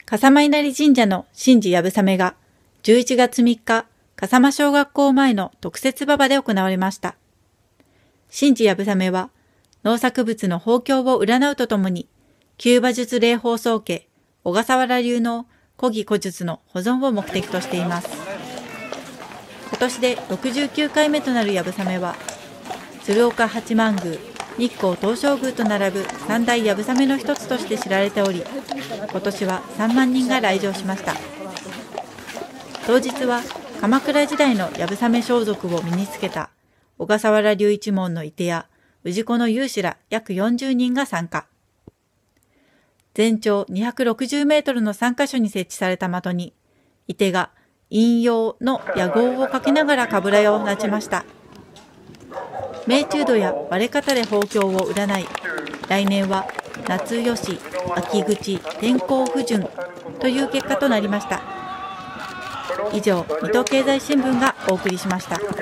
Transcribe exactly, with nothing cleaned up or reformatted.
笠間稲荷神社の神事やぶさめがじゅういちがつみっか、笠間小学校前の特設馬場で行われました。神事やぶさめは農作物の豊況を占うとともに、旧馬術霊法宗家小笠原流の古技古術の保存を目的としています。今年でろくじゅうきゅうかいめとなるやぶさめは、鶴岡八幡宮、日光東照宮と並ぶ三大やぶさめの一つとして知られており、今年はさんまんにんが来場しました。当日は鎌倉時代のやぶさめ装束を身につけた小笠原流一門の射手や氏子の有志ら約よんじゅうにんが参加。全長にひゃくろくじゅうメートルのさんかしょに設置された的に、射手が陰陽の野号をかけながらかぶらやをなちました。命中度や割れ方で豊況を占い、来年は夏よし、秋口、天候不順という結果となりました。以上、水戸経済新聞がお送りしました。